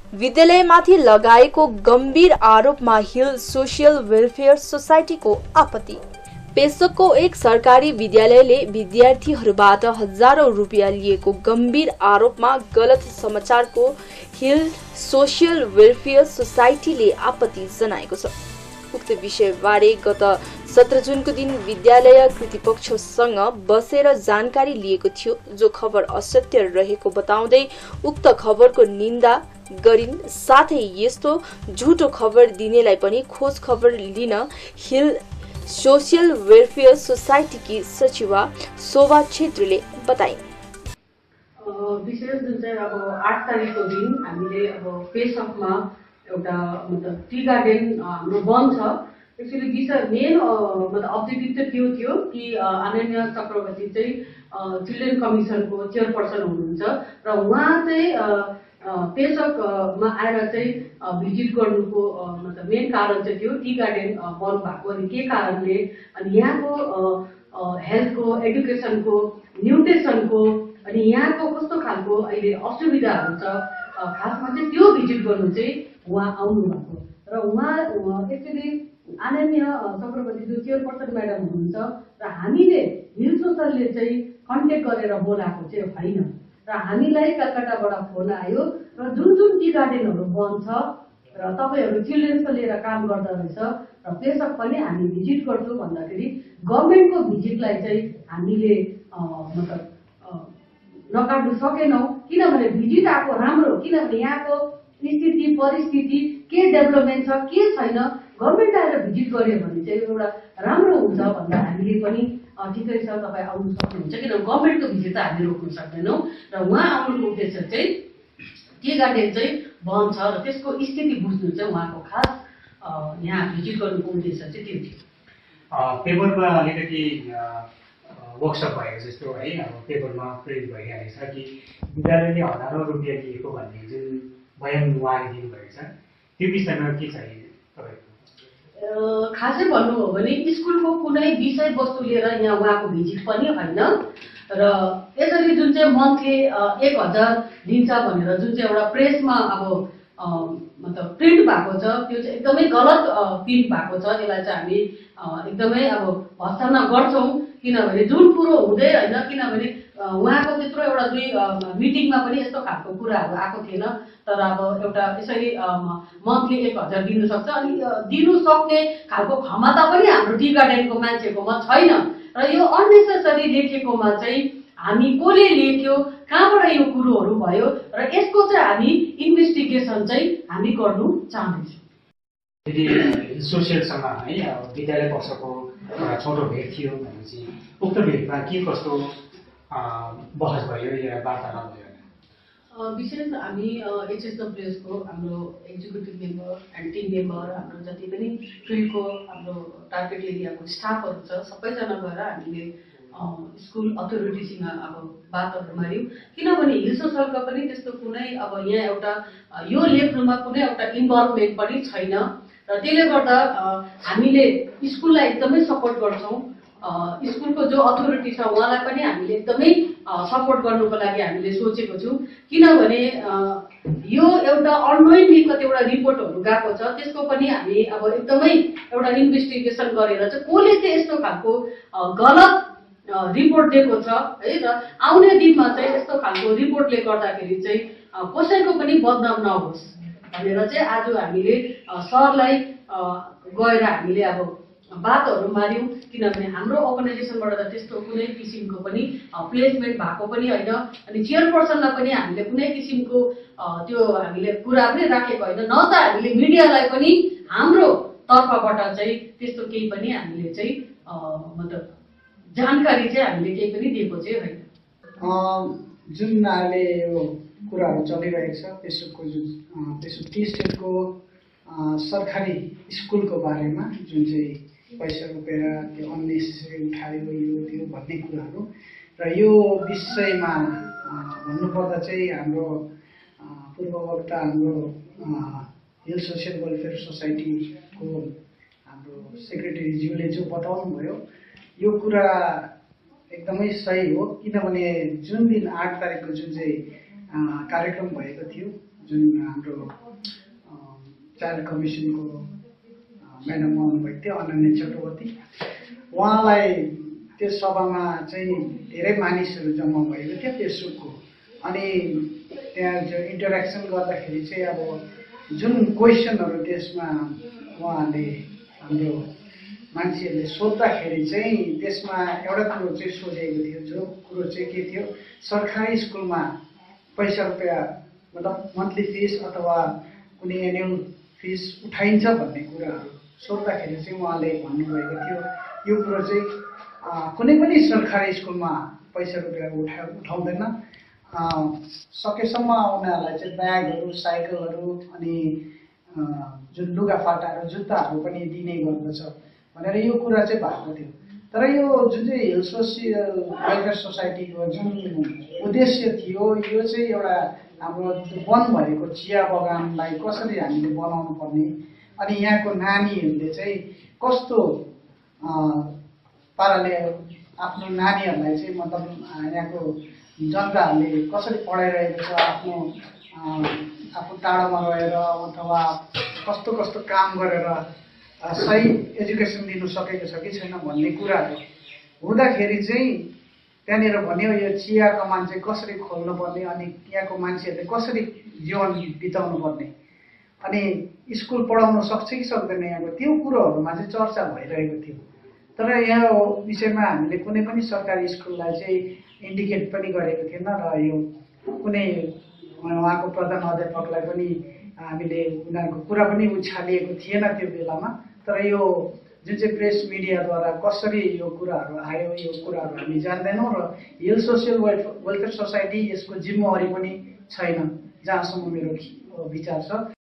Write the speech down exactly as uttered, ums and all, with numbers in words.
विद्यालयमाथि लगाएको गम्भीर आरोपमा हिल सोसियल वेलफेयर सोसाइटीको आपत्ति। पेसोकको एक सरकारी विद्यालयले विद्यार्थीहरूबाट हजारौं रुपियाँ लिएको गम्भीर आरोपमा गलत समाचारको हिल सोसियल वेलफेयर सोसाइटीले आपत्ति जनाएको छ। उक्त विषयबारे गत सत्र जुनको दिन विद्यालय कृतिपक्षसँग बसेर जानकारी लिएको थियो, जो खबर असत्य रहेको बताउँदै उक्त खबरको निन्दा गरिन्। साथै यस्तो झुटो खबर दिनेलाई पनि खोज खबर लिन हिल सोसियल वेलफेयर सोसाइटीकी सचिवा शोभा छेत्रीले बताइन्। विशेष जुन चाहिँ अब आठ तारिकको दिन हामीले अब पेसोकमा एउटा मतलब टी गार्डन हाम्रो बन्द छ। एक्चुअली विषय मेन मतलब अब्जेक्टिभ चाहिँ त्यो थियो कि अनन्या चक्रवर्ती चाहिँ चिल्ड्रेन कमिसनको चेयरपर्सन हुनुहुन्छ र उहाँ चाहिँ पेसोकमा आएर चाहिँ भिजिट गर्नुको मतलब मेन कारण चाहिँ थियो टी गार्डन बन्द भएको। अनि के कारणले अनि यहाँको हेल्थको, एडुकेसनको, न्युट्रिसनको अनि यहाँको कस्तो खालको अहिले असुविधाहरू छ, खासमा चाहिँ त्यो भिजिट गर्नु चाहिँ उहाँ आउनु भएको। र उहाँ एक्चुअली अनन्या चक्रवर्ती जो चेयरपर्सन म्याडम हुनुहुन्छ र हामीले हिल सोसलले चाहिँ कन्ट्याक्ट गरेर बोलाएको चाहिँ होइन। र हामीलाई कलकत्ताबाट फोन आयो र जुन जुन टी गार्डनहरू बन्द छ र तपाईँहरू चिल्ड्रेन्सको लिएर काम गर्दो रहेछ र पेसोक पनि हामी भिजिट गर्छौँ भन्दाखेरि गभर्मेन्टको भिजिटलाई चाहिँ हामीले मतलब नकाट्नु सकेनौँ। किनभने भिजिट आएको राम्रो, किनभने यहाँको स्थिति परिस्थिति के डेभलपमेन्ट छ के छैन गभर्मेन्ट आएर भिजिट गर्यो भने चाहिँ एउटा राम्रो हुन्छ भन्दा हामीले पनि ठिकै छ तपाईँ आउनु सक्नुहुन्छ, किनभने गभर्मेन्टको भिजिट त हामी रोक्नु सक्दैनौँ। र उहाँ आउनुको उद्देश्य चाहिँ टी गार्डन चाहिँ बन्द छ र त्यसको स्थिति बुझ्नु चाहिँ उहाँको खास यहाँ भिजिट गर्नुको उद्देश्य चाहिँ त्यो थियो। पेपरमा अलिकति वर्कसप भएको जस्तो है, अब पेपरमा प्रिन्ट भइहालेको छ कि विद्यालयले हजारौँ रुपियाँ दिएको भन्ने जुन बयान उहाँले दिनुभएको छ त्यो विषयमा के छ तपाईँको? खासै भन्नु हो भने स्कुलको कुनै विषय वस्तु लिएर यहाँ उहाँको भिजिट पनि होइन र यसरी जुन चाहिँ मन्थली एक हजार दिन्छ भनेर जुन चाहिँ एउटा प्रेसमा अब मतलब प्रिन्ट भएको छ त्यो चाहिँ एकदमै गलत प्रिन्ट भएको छ। यसलाई चाहिँ हामी एकदमै अब भर्त्सना गर्छौँ, किनभने जुन कुरो हुँदै होइन, किनभने उहाँको त्यत्रो एउटा दुई मिटिङमा पनि यस्तो खालको कुराहरू आएको थिएन। तर अब एउटा यसरी मन्थली एक हजार दिनु सक्छ अनि दिनु सक्ने खालको क्षमता पनि हाम्रो टी गार्डनको मान्छेकोमा छैन। र यो अननेसेसरी लेखेकोमा चाहिँ हामी कसले लेख्यो, कहाँबाट यो कुरोहरू भयो र यसको चाहिँ हामी इन्भेस्टिगेसन चाहिँ हामी गर्नु चाहँदैछौँ। यदि सोसियलसँग है विद्यालय पक्षको छोटो भेट थियो भनेपछि उक्त भेटमा के कस्तो बहस भयो या वार्तालाप भयो? विशेष हामी एचएसडब्ल्युएसको हाम्रो executive member and team member हाम्रो जति पनि फिल्डको हाम्रो टार्गेट एरियाको स्टाफहरू छ सबैजना गएर हामीले स्कुल अथोरिटीसँग अब बातहरू मार्यौँ। किनभने हिल सोसलका पनि त्यस्तो कुनै अब यहाँ एउटा यो लेख्नुमा कुनै एउटा इन्भल्भमेन्ट पनि छैन र त्यसले गर्दा हामीले स्कुललाई एकदमै सपोर्ट गर्छौँ। स्कुलको जो अथोरिटी छ उहाँलाई पनि हामीले एकदमै सपोर्ट गर्नुको लागि हामीले सोचेको छौँ। किनभने यो एउटा अननोइङली कतिवटा रिपोर्टहरू गएको छ, त्यसको पनि हामी अब एकदमै एउटा इन्भेस्टिगेसन गरेर चाहिँ कसले चाहिँ यस्तो खालको गलत रिपोर्ट दिएको छ है र आउने दिनमा चाहिँ यस्तो खालको रिपोर्टले गर्दाखेरि चाहिँ कसैको पनि बदनाम नहोस् भनेर चाहिँ आज हामीले सरलाई गएर हामीले अब बातहरू मार्यौँ। किनभने हाम्रो अर्गनाइजेसनबाट त त्यस्तो कुनै किसिमको पनि प्लेसमेन्ट भएको पनि होइन अनि चेयरपर्सनलाई पनि हामीले कुनै किसिमको त्यो हामीले कुरा पनि राखेको होइन, न त हामीले मिडियालाई पनि हाम्रो तर्फबाट चाहिँ त्यस्तो केही पनि हामीले चाहिँ मतलब जानकारी चाहिँ हामीले केही पनि दिएको चाहिँ होइन। जुन अहिले यो कुराहरू चलिरहेको छ पेसोकको जुन पेसोक टी स्टेटको सरकारी स्कुलको बारेमा जुन चाहिँ पैसा रोपेर त्यो अननेसेसरी उठायो यो त्यो भन्ने कुराहरू र यो विषयमा भन्नुपर्दा चाहिँ हाम्रो पूर्ववक्ता हाम्रो हिल सोसियल वेलफेयर सोसाइटीको हाम्रो सेक्रेटरीज्यूले जो बताउनु भयो यो कुरा एकदमै सही हो। किनभने जुन दिन आठ तारिकको जुन चाहिँ कार्यक्रम भएको थियो जुन हाम्रो चाइल्ड कमिसनको म्याडम आउनुभएको थियो अनन्या चक्रवर्ती, उहाँलाई त्यो सभामा चाहिँ धेरै मानिसहरू जम्मा भएको थियो फेसबुकको। अनि त्यहाँ जो इन्टरेक्सन गर्दाखेरि चाहिँ अब जुन क्वेसनहरू त्यसमा उहाँले हाम्रो मान्छेहरूले सोद्धाखेरि चाहिँ त्यसमा एउटा कुरो चाहिँ सोधेको थियो, जो कुरो चाहिँ के थियो, सरकारी स्कुलमा पैसा रुपियाँ मतलब मन्थली फिस अथवा कुनै एनुअल फिस उठाइन्छ भन्ने कुराहरू सोद्धाखेरि चाहिँ उहाँले भन्नुभएको थियो यो कुरो चाहिँ कुनै पनि सरकारी स्कुलमा पैसा रुपियाँ उठा उठाउँदैन, सकेसम्म उनीहरूलाई चाहिँ ब्यागहरू, साइकलहरू अनि जुन लुगाफाटाहरू, जुत्ताहरू पनि दिने गर्दछ भनेर यो कुरा चाहिँ भएको थियो। तर यो जुन चाहिँ हिल सोसियल वेलफेयर सोसाइटीको जुन उद्देश्य थियो यो चाहिँ एउटा हाम्रो वन भएको चिया बगानलाई कसरी हामीले बनाउनु पर्ने अनि यहाँको नानीहरूले चाहिँ कस्तो पाराले आफ्नो नानीहरूलाई चाहिँ मतलब यहाँको जनताहरूले कसरी पढाइरहेको छ, आफ्नो आफू टाढोमा रहेर अथवा कस्तो कस्तो काम गरेर सही एजुकेसन दिनु सकेको छ कि छैन भन्ने कुराहरू हुँदाखेरि चाहिँ त्यहाँनिर भन्यो यो चिया कमान चाहिँ कसरी खोल्नु पर्ने अनि यहाँको मान्छेहरूले कसरी जीवन बिताउनु पर्ने अनि स्कुल पढाउन सक्छ कि सक्दैन यहाँको त्यो कुरोहरूमा चाहिँ चर्चा भइरहेको थियो। तर यहाँ विषयमा हामीले कुनै पनि सरकारी स्कुललाई चाहिँ इन्डिकेट पनि गरेको थिएन र यो कुनै उहाँको प्रधान अध्यापकलाई पनि हामीले उनीहरूको कुरा पनि उछालिएको थिएन त्यो बेलामा। तर यो जुन चाहिँ प्रेस मिडियाद्वारा कसरी यो कुराहरू आयो यो कुराहरू हामी जान्दैनौँ र हिल सोसियल वेलफेयर सोसाइटी यसको जिम्मेवारी पनि छैन जहाँसम्म मेरो विचार छ।